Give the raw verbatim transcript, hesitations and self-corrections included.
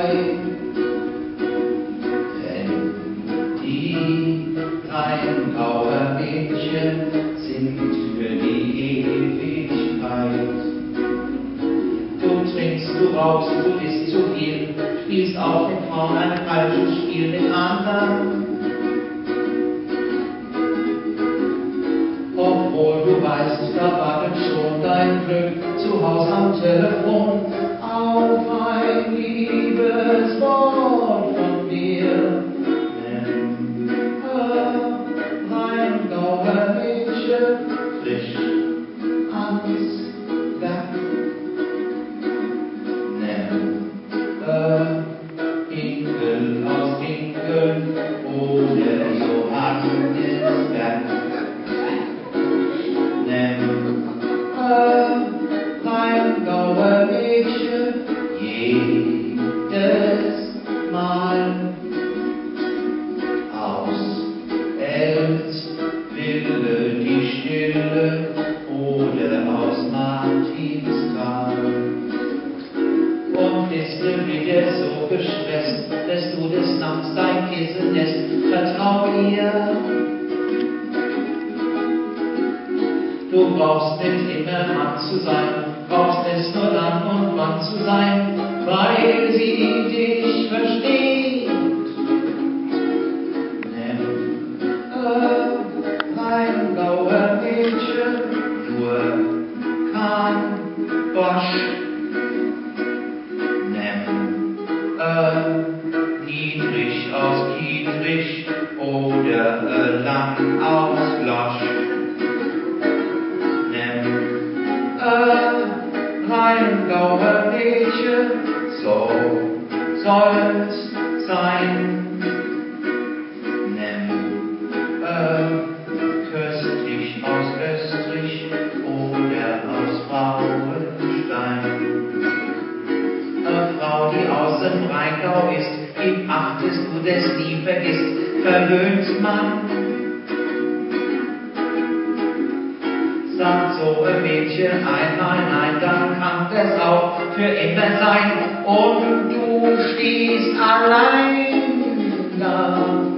Denn die Rheingauer Mädchen sind für die Ewigkeit. Du trinkst, du rauchst, du isst zu viel, spielst auch mit Frauen ein falsches Spiel mit anderen. Obwohl du weißt, da wartet schon dein Glück zu Haus am Telefon auf ein Liebeswort von mir. Nimm ein Rheingauer Mädchen frisch ans Werk. Nimm ein Inkel aus Inkeln oder Johannesberg. Rheingauer Mädchen, jedes Mal aus Eltville die Stille oder aus Martinsthal. Und bist du wieder so gestresst, dass du des Nachts dein Kissennest vertrau ihr. Du brauchst nicht immer Mann zu sein, brauchst es nur dann und wann zu sein, weil sie dich versteht. Nimm ein Rheingauer Mädchen, nur kein Bosch. Nimm ein Niedrig aus Kietrich oder ein Lang aus Losch. Rheingauer Mädchen, so soll's sein. Nimm ein Köstlich aus Österreich oder aus Frauenstein. Eine Frau, die aus dem Rheingau ist, gib acht, dass du das nie vergisst, verwöhnt man. Sagt so ein Mädchen einmal nein, dann kann das auch für immer sein und du stehst allein da.